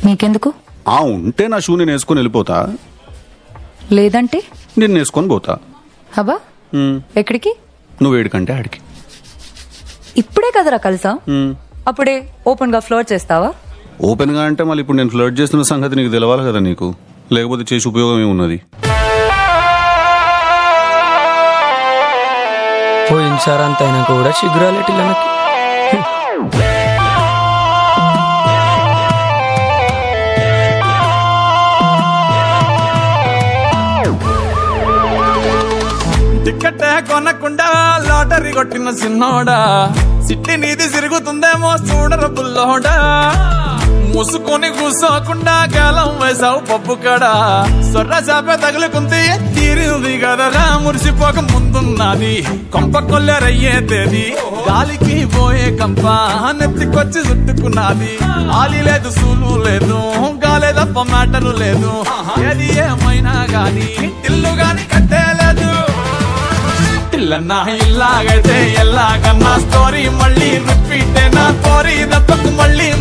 నీకెందుకు? ఉంటే నా షూ నేను వేసుకొని వెళ్ళిపోతా, లేదంటే నేను వేసుకొని పోతా. అబ్బా ఎక్కడికి? నువ్వు ఏడికంటే ఆడికి. ఇప్పుడే కదరా కలిసా, అప్పుడే ఓపెన్ గా ఫ్లోర్ చేస్తావా? ఓపెన్ గా అంటే మళ్ళీ ఇప్పుడు నేను ఫ్లర్ట్ చేస్తున్న సంగతి నీకు తెలవాలి కదా నీకు, లేకపోతే చేసి ఉపయోగం ఏమున్నది? పోయినసారి అంత అయినా కూడా చిగురాలేటిల్లనకి. టికెట్ కొనకుండా లాటరీ కొట్టిన సిన్నోడా, సిట్టి నీది తిరుగుతుందేమో చూడరు బుల్లోడా. మూసుకొని కూసోకుండా గాలం వేసావు పప్పు కడా, సొర్ర చాప తగులుకుంది తీరింది కదరా. మురిసిపోక ముందున్నది కొంప కొల్లెరయ్యే తేది, గాలికి పోయే కంప నెత్తికొచ్చి చుట్టుకున్నది. ఆలి లేదు సూలు లేదు, గాలే తప్ప మ్యాటరు లేదు. ఏది ఏమైనా గాని ఇల్లు గాని కట్టేలేదు. ఇల్లన్నా ఇల్లాగైతే ఎల్లాగన్నా స్టోరీ మళ్ళీ రిపీట్ నా కోరి దప్పకు మళ్ళీ